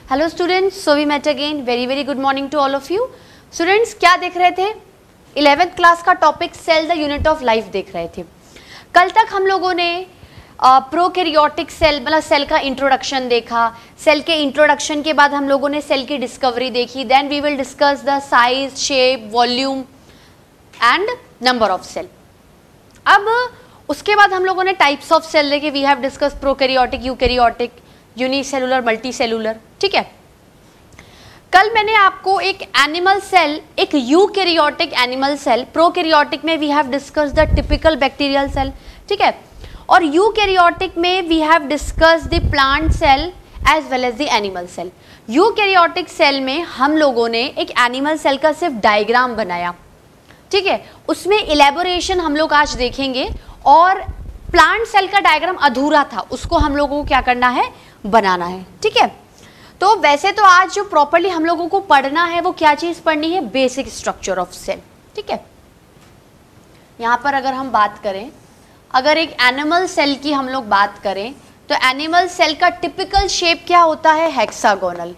Hello students, so we met again. Very very good morning to all of you. Students, क्या देख रहे थे? 11th class का topic cell the unit of life देख रहे थे. कल तक हम लोगों ने प्रोकैरियोटिक सेल मतलब सेल का इंट्रोडक्शन देखा. सेल के इंट्रोडक्शन के बाद हम लोगों ने सेल की डिस्कवरी देखी. Then we will discuss the size, shape, volume and number of cell. अब उसके बाद हम लोगों ने टाइप्स ऑफ सेल देखे. We have discuss prokaryotic, eukaryotic, unicellular, multicellular. ठीक है. कल मैंने आपको एक एनिमल सेल, एक यूकैरियोटिक एनिमल सेल, प्रोकैरियोटिक में we have discuss the typical bacterial cell. ठीक है. और यूकैरियोटिक में we have discuss the plant cell as well as the animal cell. Eukaryotic cell में हम लोगों ने एक एनिमल सेल का सिर्फ डायग्राम बनाया. ठीक है. उसमें इलेबोरेशन हम लोग आज देखेंगे. और प्लांट सेल का डायग्राम अधूरा था, उसको हम लोगों को क्या करना है, बनाना है. ठीक है. तो वैसे तो आज जो प्रॉपर्ली हम लोगों को पढ़ना है वो क्या चीज पढ़नी है, बेसिक स्ट्रक्चर ऑफ सेल. ठीक है. यहां पर अगर हम बात करें, अगर एक एनिमल सेल की हम लोग बात करें तो एनिमल सेल का टिपिकल शेप क्या होता है, हेक्सागोनल.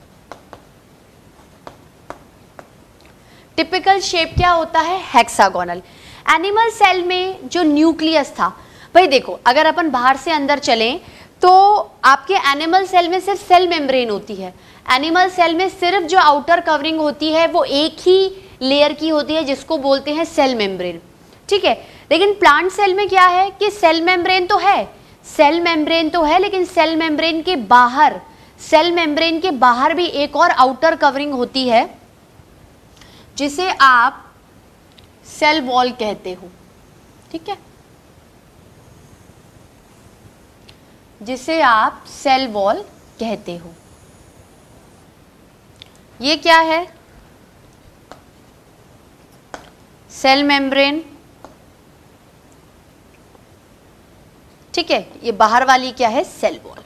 टिपिकल शेप क्या होता है, हेक्सागोनल. एनिमल सेल में जो न्यूक्लियस था, भाई देखो, अगर अपन बाहर से अंदर चलें तो आपके एनिमल सेल में सिर्फ सेल मेम्ब्रेन होती है. एनिमल सेल में सिर्फ जो आउटर कवरिंग होती है वो एक ही लेयर की होती है जिसको बोलते हैं सेल मेम्ब्रेन. ठीक है. लेकिन प्लांट सेल में क्या है कि सेल मेम्ब्रेन तो है, सेल मेम्ब्रेन तो है, लेकिन सेल मेम्ब्रेन के बाहर, सेल मेम्ब्रेन के बाहर भी एक और आउटर कवरिंग होती है जिसे आप सेल वॉल कहते हो. ठीक है. जिसे आप सेल वॉल कहते हो. ये क्या है, सेल मेम्ब्रेन. ठीक है. ये बाहर वाली क्या है, सेल वॉल.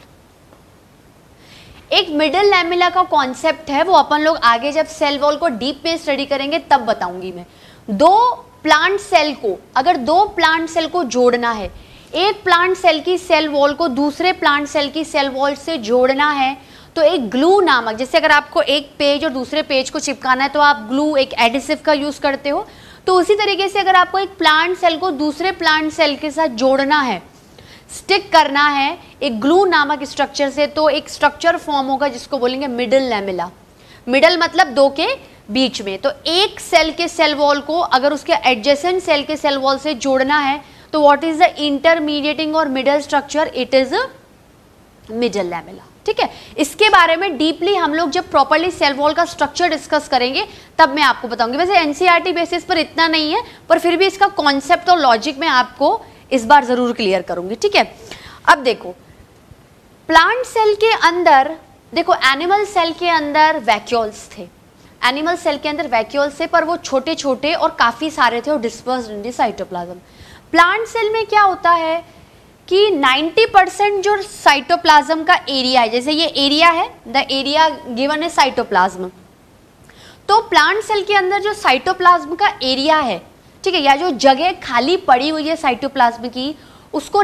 एक मिडल लैमेला का कॉन्सेप्ट है, वो अपन लोग आगे जब सेल वॉल को डीप में स्टडी करेंगे तब बताऊंगी मैं. दो प्लांट सेल को, अगर दो प्लांट सेल को जोड़ना है, एक प्लांट सेल की सेल वॉल को दूसरे प्लांट सेल की सेल वॉल से जोड़ना है, तो एक ग्लू नामक, जैसे अगर आपको एक पेज और दूसरे पेज को चिपकाना है तो आप ग्लू, एक एडिसिव का यूज करते हो, तो उसी तरीके से अगर आपको एक प्लांट सेल को दूसरे प्लांट सेल के साथ जोड़ना है, स्टिक करना है एक ग्लू नामक स्ट्रक्चर से, तो एक स्ट्रक्चर फॉर्म होगा जिसको बोलेंगे मिडल लैमेला. मिडल मतलब दो के बीच में. तो एक सेल के सेल वॉल को अगर उसके एडजेसेंट सेल के सेल वॉल से जोड़ना है तो व्हाट इज द इंटरमीडिएटिंग और middle structure, it is middle lamella. ठीक है. इसके बारे में डीपली हम लोग जब प्रॉपर्ली सेल वॉल का स्ट्रक्चर डिस्कस करेंगे तब मैं आपको बताऊंगी. वैसे एनसीईआरटी बेसिस पर इतना नहीं है, पर फिर भी इसका कॉन्सेप्ट और लॉजिक में आपको इस बार जरूर क्लियर करूंगी. ठीक है. अब देखो, प्लांट सेल के अंदर, देखो एनिमल सेल के अंदर वैक्यूल्स थे, एनिमल सेल के अंदर वैक्यूल्स थे, पर वो छोटे छोटे और काफी सारे थे और dispersed in the cytoplasm. Plant cell में क्या होता है कि 90% जो साइटोप्लाज्म का एरिया है, जैसे ये एरिया है, द एरिया गिवन है साइटोप्लाज्म, तो प्लांट सेल के अंदर जो साइटोप्लाज्म का एरिया है, ठीक है, या जो जगह खाली पड़ी हुई है साइटोप्लाज्म की, उसको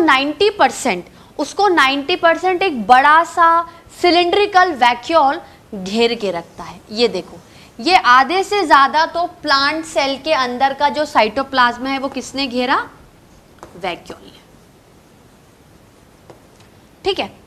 90% एक बड़ा सा सिलिंड्रिकल वैक्यूल घेर के रखता है. ये देखो, ये आधे से ज्यादा तो प्लांट सेल के अंदर का जो साइटोप्लाज्म है वो किसने घेरा, वैक्यूल ने. ठीक है.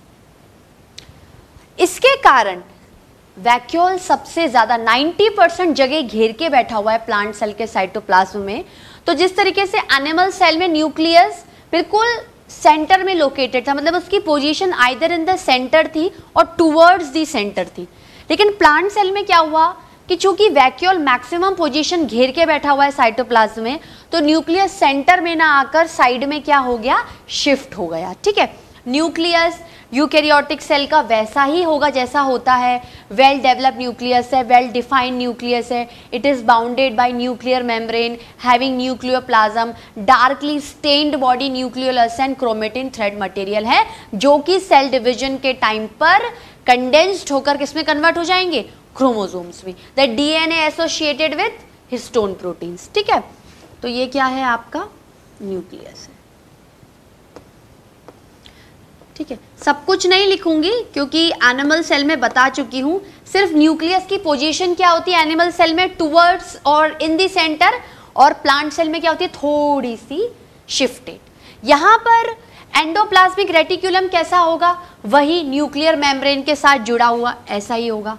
इसके कारण वैक्यूल सबसे ज्यादा 90% जगह घेर के बैठा हुआ है प्लांट सेल के साइटोप्लाज्म में. तो जिस तरीके से एनिमल सेल में न्यूक्लियस बिल्कुल सेंटर में लोकेटेड था, मतलब उसकी position either in the centre थी और टुवर्ड्स द सेंटर थी, लेकिन प्लांट सेल में क्या हुआ कि चूंकि वैक्यूल मैक्सिमम पोजीशन घेर के बैठा हुआ है साइटोप्लाज्म में, तो न्यूक्लियस सेंटर में ना आकर साइड में क्या हो गया, शिफ्ट हो गया. ठीक है. न्यूक्लियस यूकैरियोटिक सेल का वैसा ही होगा जैसा होता है, वेल डेवलप्ड न्यूक्लियस है, वेल डिफाइंड न्यूक्लियस है. It is bounded by nuclear membrane having nucleoplasm, darkly stained body nucleolus and chromatin thread material है, जो कि सेल डिवीजन के टाइम पर कंडेंस्ड होकर किसमें कन्वर्ट हो जाएंगे, क्रोमोसोम्स में. The DNA associated with histone proteins. ठीक है. तो ये क्या है, आपका न्यूक्लियस है. ठीक ठीक है, सब कुछ नहीं लिखूंगी क्योंकि एनिमल सेल में बता चुकी हूँ, सिर्फ न्यूक्लियस की पोजीशन क्या होती है एनिमल सेल में, टुवर्ड्स और इन दी सेंटर, और प्लांट सेल में क्या होती है, थोड़ी सी शिफ्टेड। यहाँ पर एंडोप्लाज्मिक रेटिकुलम कैसा होगा, वही न्यूक्लियर मेम्ब्रेन के साथ जुड़ा हुआ, ऐसा ही होगा।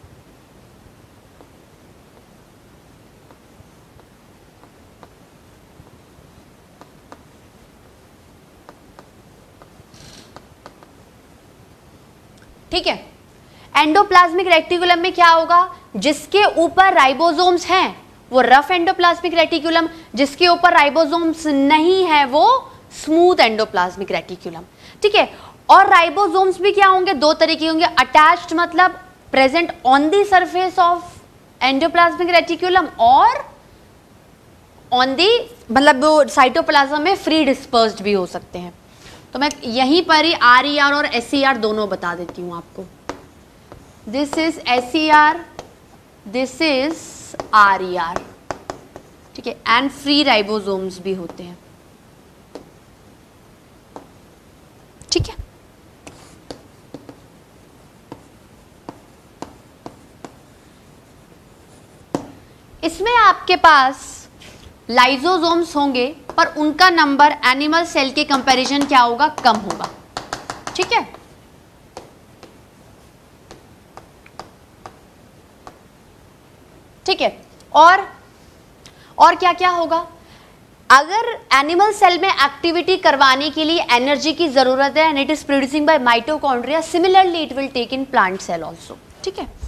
ठीक है, एंडोप्लाज्मिक रेटिकुलम में क्या होगा, जिसके ऊपर राइबोसोम्स हैं वो रफ एंडोप्लाज्मिक रेटिकुलम, जिसके ऊपर राइबोसोम्स नहीं है वो स्मूथ एंडोप्लाज्मिक रेटिकुलम। ठीक है, और राइबोसोम्स भी क्या होंगे, दो तरीके होंगे, अटैच्ड मतलब present on the surface of endoplasmic reticulum, और ऑन दी मतलब साइटोप्लाज्म में फ्री डिस्पर्स्ड भी हो सकते हैं। तो मैं यहीं पर ही RER और SER दोनों बता देती हूँ आपको। This is SER, this is RER। ठीक है, एंड फ्री राइबोसोम्स भी होते हैं। ठीक है, इसमें आपके पास लाइजोसोम्स होंगे पर उनका नंबर एनिमल सेल के कंपैरिजन क्या होगा, कम होगा। ठीक है, ठीक है, और क्या क्या होगा, अगर एनिमल सेल में एक्टिविटी करवाने के लिए एनर्जी की जरूरत है and it is producing by mitochondria, similarly it will take in plant cell also. ठीक है,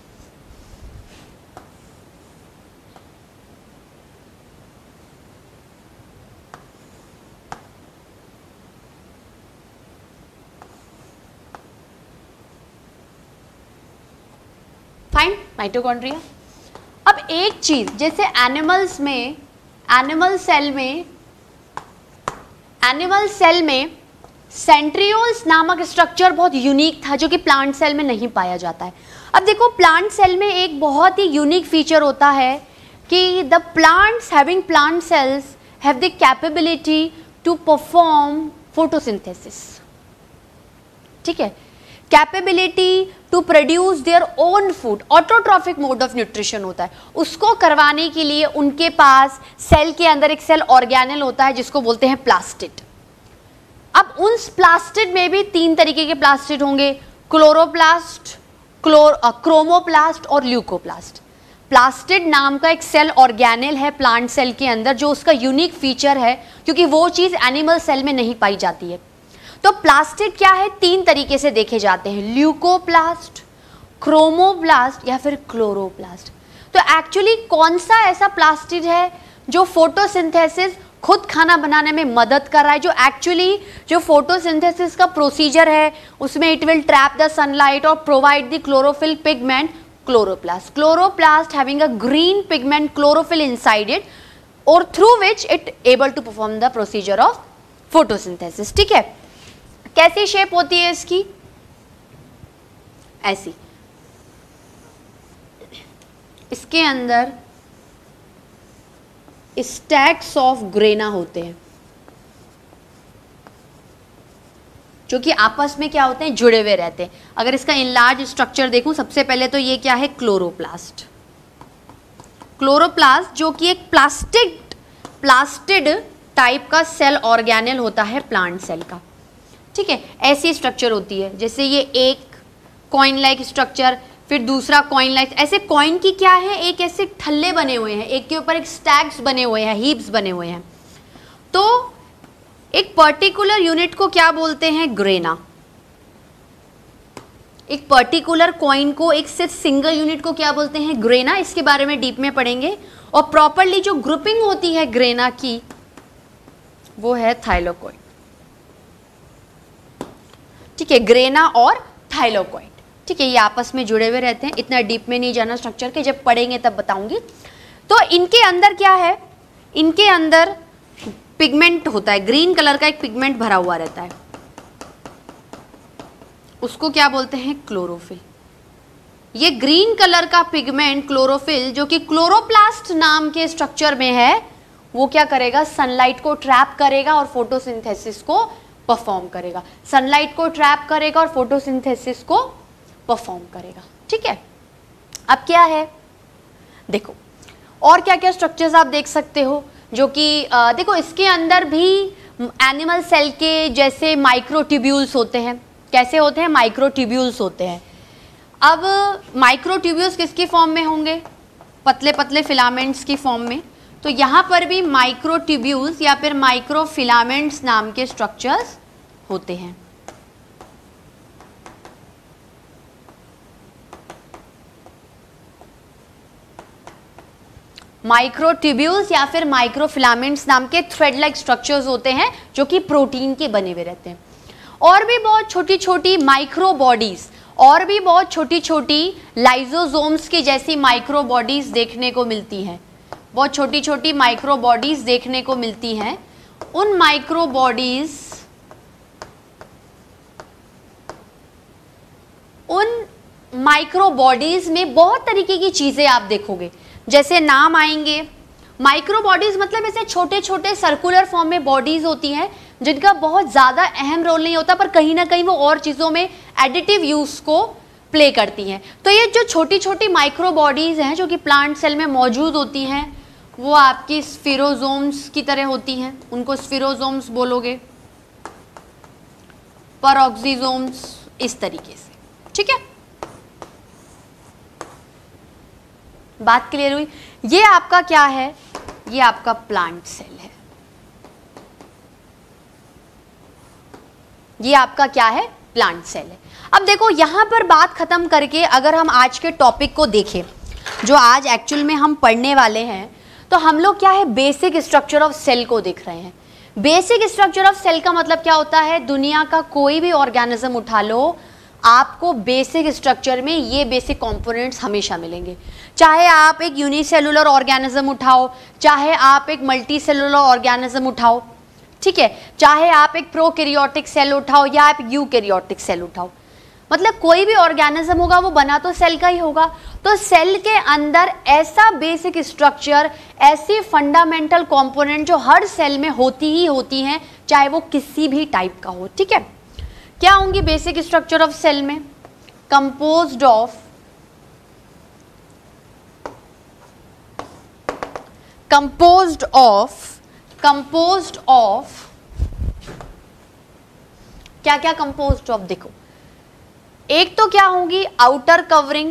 फाइन, माइटोकॉन्ड्रिया। अब एक चीज, जैसे एनिमल सेल में सेंट्रियोल्स नामक स्ट्रक्चर बहुत यूनिक था जो कि प्लांट सेल में नहीं पाया जाता है। अब देखो, प्लांट सेल में एक बहुत ही यूनिक फीचर होता है कि the plants having plant cells have the capability to perform photosynthesis. ठीक है, capability to produce their own food, autotrophic mode of nutrition होता है, उसको करवाने के लिए उनके पास सेल के अंदर एक सेल ऑर्गेनेल होता है जिसको बोलते हैं प्लास्टिड। अब उन प्लास्टिड में भी तीन तरीके के प्लास्टिड होंगे, क्लोरोप्लास्ट, क्रोमोप्लास्ट और ल्यूकोप्लास्ट। प्लास्टिड नाम का एक सेल ऑर्गेनेल है प्लांट सेल के अंदर जो उसका यूनिक फीचर है, क्योंकि वो चीज एनिमल सेल में नहीं पाई जाती है। तो प्लास्टिड क्या है, तीन तरीके से देखे जाते हैं, ल्यूकोप्लास्ट, क्रोमोप्लास्ट या फिर क्लोरोप्लास्ट। तो एक्चुअली कौन सा ऐसा प्लास्टिड है जो फोटोसिंथेसिस, खुद खाना बनाने में मदद कर रहा है, जो एक्चुअली जो फोटोसिंथेसिस का प्रोसीजर है उसमें it will trap the sunlight और provide the chlorophyll pigment, chloroplast. Chloroplast having a green pigment chlorophyll inside it और through which it able to perform the procedure of photosynthesis. ठीक है, कैसी shape होती है इसकी, ऐसी, इसके अंदर स्टैक्स ऑफ ग्रेना होते हैं जो कि आपस में क्या होते हैं, जुड़े हुए रहते हैं। अगर इसका इनलार्ज स्ट्रक्चर देखूं, सबसे पहले तो ये क्या है, क्लोरोप्लास्ट। क्लोरोप्लास्ट जो कि एक प्लास्टिड टाइप का सेल ऑर्गेनेल होता है प्लांट सेल का। ठीक है, ऐसी स्ट्रक्चर होती है, जैसे ये एक कॉइन लाइक स्ट्रक्चर, फिर दूसरा कॉइन लाइक, ऐसे कॉइन की क्या है, एक ऐसे ठल्ले बने हुए हैं, एक के ऊपर एक स्टैक्स बने हुए हैं, हीप्स बने हुए हैं। तो एक पर्टिकुलर यूनिट को क्या बोलते हैं, ग्रेना। एक पर्टिकुलर कॉइन को, एक सिर्फ सिंगल यूनिट को क्या बोलते हैं, ग्रेना। इसके बारे में डीप में पढ़ेंगे। और प्रॉपरली जो ग्रुपिंग होती है ग्रेना की वो है थाइलोकॉइड। ठीक है, ग्रेना और थाइलोकॉइड। ठीक है, ये आपस में जुड़े हुए रहते हैं, इतना डीप में नहीं जाना स्ट्रक्चर के, जब पढ़ेंगे तब बताऊंगी। तो इनके अंदर क्या है, इनके अंदर पिगमेंट होता है, ग्रीन कलर का एक पिगमेंट भरा हुआ रहता है, उसको क्या बोलते हैं, क्लोरोफिल। ये ग्रीन कलर का पिगमेंट क्लोरोफिल जो कि क्लोरोप्लास्ट नाम के स्ट्रक्चर में है, वो क्या करेगा, सनलाइट को ट्रैप करेगा और फोटोसिंथेसिस को परफॉर्म करेगा, सनलाइट को ट्रैप करेगा और फोटोसिंथेसिस को परफॉर्म करेगा। ठीक है, अब क्या है देखो, और क्या क्या स्ट्रक्चर्स आप देख सकते हो जो कि देखो इसके अंदर भी एनिमल सेल के जैसे माइक्रोट्यूब्यूल्स होते हैं। कैसे होते हैं? माइक्रोट्यूब्यूल्स होते हैं। अब माइक्रोट्यूब्यूल्स किसकी फॉर्म में होंगे? पतले पतले फिलामेंट्स की फॉर्म में। तो यहाँ पर भी माइक्रोट्यूब्यूल्स या फिर माइक्रोफिलामेंट्स नाम के स्ट्रक्चर्स होते हैं। माइक्रोट्यूब्यूल्स या फिर माइक्रोफिलामेंट्स नाम के थ्रेड लाइक स्ट्रक्चर्स होते हैं जो कि प्रोटीन के बने हुए रहते हैं। और भी बहुत छोटी छोटी माइक्रो बॉडीज, और भी बहुत छोटी छोटी लाइजोसोम्स की जैसी माइक्रो बॉडीज देखने को मिलती हैं। बहुत छोटी छोटी माइक्रो बॉडीज देखने को मिलती हैं। उन माइक्रो बॉडीज में बहुत तरीके की चीजें आप देखोगे। जैसे नाम आएंगे, माइक्रो बॉडीज मतलब ऐसे छोटे छोटे सर्कुलर फॉर्म में बॉडीज होती हैं जिनका बहुत ज्यादा अहम रोल नहीं होता, पर कहीं ना कहीं वो और चीजों में एडिटिव यूज को प्ले करती हैं। तो ये जो छोटी छोटी माइक्रो बॉडीज हैं जो कि प्लांट सेल में मौजूद होती हैं, वो आपकी स्फीरोसोम्स की तरह होती हैं। उनको स्फीरोसोम्स बोलोगे, पेरोक्सिसोम्स, इस तरीके से। ठीक है, बात क्लियर हुई? ये आपका क्या है? ये आपका प्लांट सेल है। ये आपका क्या है? प्लांट सेल है। अब देखो यहां पर बात खत्म करके अगर हम आज के टॉपिक को देखें जो आज एक्चुअल में हम पढ़ने वाले हैं, तो हम लोग क्या है? बेसिक स्ट्रक्चर ऑफ सेल को देख रहे हैं। बेसिक स्ट्रक्चर ऑफ सेल का मतलब क्या होता है? दुनिया का कोई भी ऑर्गेनिज्म उठा लो, आपको बेसिक स्ट्रक्चर में ये बेसिक कंपोनेंट्स हमेशा मिलेंगे। चाहे आप एक यूनिसेलुलर ऑर्गेनिज्म उठाओ, चाहे आप एक मल्टीसेलुलर ऑर्गेनिज्म उठाओ, ठीक है, चाहे आप एक प्रोकैरियोटिक सेल उठाओ या आप यूकैरियोटिक सेल उठाओ, मतलब कोई भी ऑर्गेनिज्म होगा वो बना तो सेल का ही होगा। तो सेल के अंदर ऐसा बेसिक स्ट्रक्चर, ऐसी फंडामेंटल कंपोनेंट जो हर सेल में होती ही होती हैं, चाहे वो किसी भी टाइप का हो। ठीक है, क्या होंगी बेसिक स्ट्रक्चर ऑफ सेल में? कंपोज्ड ऑफ क्या क्या? कंपोज्ड ऑफ, देखो एक तो क्या होंगी? आउटर कवरिंग,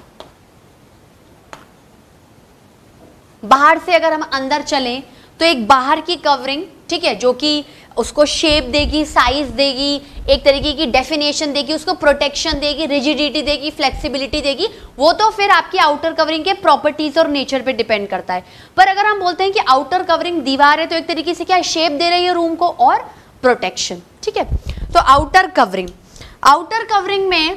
बाहर से अगर हम अंदर चलें तो एक बाहर की कवरिंग, ठीक है, जो कि उसको शेप देगी, साइज देगी, एक तरीके की डेफिनेशन देगी, उसको प्रोटेक्शन देगी, रिजिडिटी देगी, फ्लेक्सिबिलिटी देगी। वो तो फिर आपकी आउटर कवरिंग के प्रॉपर्टीज और नेचर पे डिपेंड करता है। पर अगर हम बोलते हैं कि आउटर कवरिंग दीवार है, तो एक तरीके से क्या शेप दे रही है रूम को और प्रोटेक्शन। ठीक है, तो आउटर कवरिंग में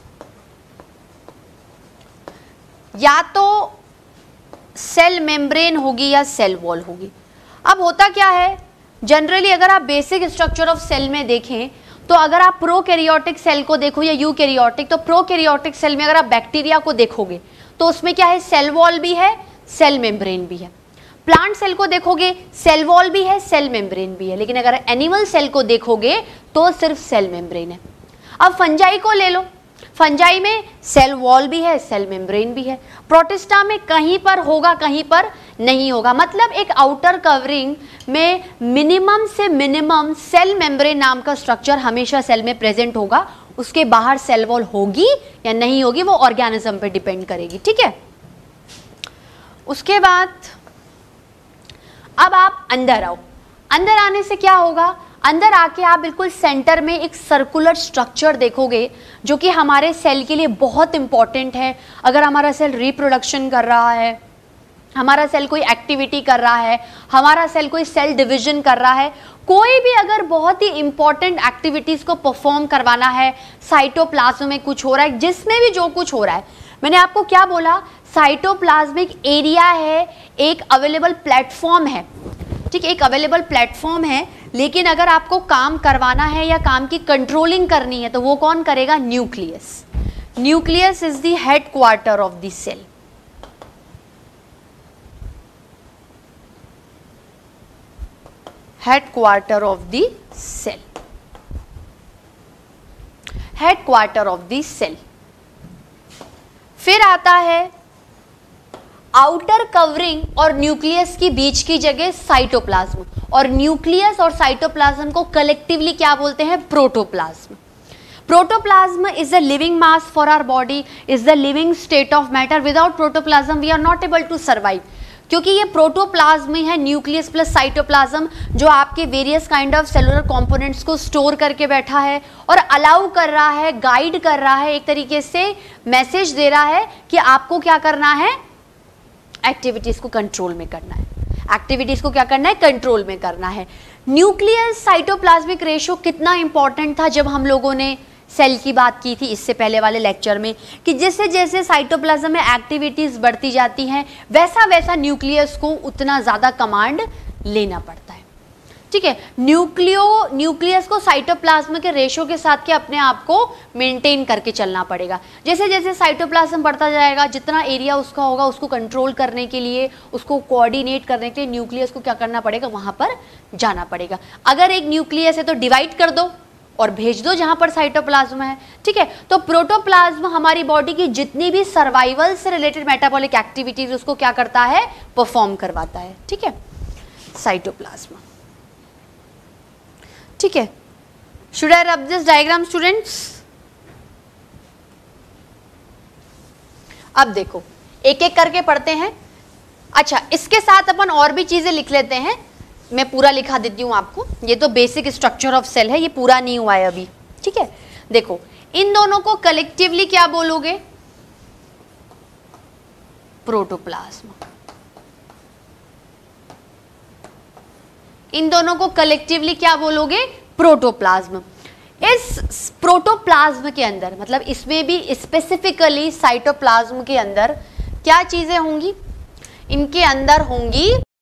या तो सेल मेम्ब्रेन होगी या सेल वॉल होगी। अब होता क्या है, जनरली अगर आप बेसिक स्ट्रक्चर ऑफ सेल में देखें तो अगर आप प्रोकैरियोटिक सेल को देखो या यूकैरियोटिक, तो प्रोकैरियोटिक सेल में अगर आप बैक्टीरिया को देखोगे तो उसमें क्या है? सेल वॉल भी है, सेल मेम्ब्रेन भी है। प्लांट सेल को देखोगे, सेल वॉल भी है, सेल मेम्ब्रेन भी है। लेकिन अगर एनिमल सेल को देखोगे तो सिर्फ सेल मेम्ब्रेन है। अब फंजाई को ले लो, फंजाई में सेल वॉल भी है, सेल मेम्ब्रेन भी है। प्रोटिस्टा में कहीं पर होगा, कहीं पर नहीं होगा। मतलब एक आउटर कवरिंग में मिनिमम से मिनिमम सेल मेम्ब्रेन नाम का स्ट्रक्चर हमेशा सेल में प्रेजेंट होगा। उसके बाहर सेल वॉल होगी या नहीं होगी वो ऑर्गेनिज्म पे डिपेंड करेगी। ठीक है, उसके बाद अब आप अंदर आओ। अंदर आने से क्या होगा? अंदर आके आप बिल्कुल सेंटर में एक सर्कुलर स्ट्रक्चर देखोगे जो कि हमारे सेल के लिए बहुत इंपॉर्टेंट है। अगर हमारा सेल रिप्रोडक्शन कर रहा है, हमारा सेल कोई एक्टिविटी कर रहा है, हमारा सेल कोई सेल डिवीजन कर रहा है, कोई भी अगर बहुत ही इंपॉर्टेंट एक्टिविटीज को परफॉर्म करवाना है, साइटोप्लाज्म में कुछ हो रहा है, जिसमें भी जो कुछ हो रहा है, मैंने आपको क्या बोला? साइटोप्लाज्मिक एरिया है, एक अवेलेबल प्लेटफॉर्म है। ठीक, एक अवेलेबल प्लेटफॉर्म है, लेकिन अगर आपको काम करवाना है या काम की कंट्रोलिंग करनी है तो वो कौन करेगा? Nucleus. Nucleus is the headquarter of the cell. Headquarter of the cell. Headquarter of the cell. फिर आता है आउटर कवरिंग और न्यूक्लियस की बीच की जगह साइटोप्लाज्म, और न्यूक्लियस और साइटोप्लाज्म को कलेक्टिवली क्या बोलते हैं? Protoplasm. Protoplasm is the living mass for our body, is the living state of matter. Without protoplasm we are not able to survive. क्योंकि ये प्रोटोप्लाज्म ही है, न्यूक्लियस प्लस साइटोप्लाज्म, जो आपके various kind of cellular components को store करके बैठा है और अलाउ कर रहा है, गाइड कर रहा है, एक तरीके से मैसेज दे रहा है कि आपको क्या करना है, एक्टिविटीज को कंट्रोल में करना है, एक्टिविटीज को क्या करना है, कंट्रोल में करना है। न्यूक्लियस साइटोप्लाज्मिक रेशियो कितना इंपॉर्टेंट था जब हम लोगों ने सेल की बात की थी इससे पहले वाले लेक्चर में, कि जैसे जैसे साइटोप्लाज्म में एक्टिविटीज बढ़ती जाती हैं वैसा वैसा न्यूक्लियस को उतना ज़्यादा कमांड लेना पड़ता है। ठीक है, न्यूक्लियस को साइटोप्लाज्म के रेशियो के साथ के अपने आप को मेंटेन करके चलना पड़ेगा। जैसे जैसे साइटोप्लाज्म बढ़ता जाएगा, जितना एरिया उसका होगा उसको कंट्रोल करने के लिए, उसको कोऑर्डिनेट करने के लिए न्यूक्लियस को क्या करना पड़ेगा, वहाँ पर जाना पड़ेगा। अगर एक न्यूक्लियस है तो डिवाइड कर दो और भेज दो जहां पर साइटोप्लाज्म है। ठीक है, तो प्रोटोप्लाज्म हमारी बॉडी की जितनी भी सर्वाइवल से रिलेटेड मेटाबॉलिक एक्टिविटीज उसको क्या करता है, परफॉर्म करवाता है। ठीक है, साइटोप्लाज्म। ठीक है, should I rub this diagram students? अब देखो एक एक करके पढ़ते हैं। अच्छा, इसके साथ अपन और भी चीजें लिख लेते हैं, मैं पूरा लिखा देती हूँ आपको। ये तो बेसिक स्ट्रक्चर ऑफ सेल है, ये पूरा नहीं हुआ है अभी। ठीक है, देखो इन दोनों को कलेक्टिवली क्या बोलोगे, प्रोटोप्लाज्म। इन दोनों को कलेक्टिवली क्या बोलोगे, प्रोटोप्लाज्म। इस प्रोटोप्लाज्म के अंदर, मतलब इसमें भी स्पेसिफिकली साइटोप्लाज्म के अंदर क्या चीजें होंगी, इनके अंदर होंगी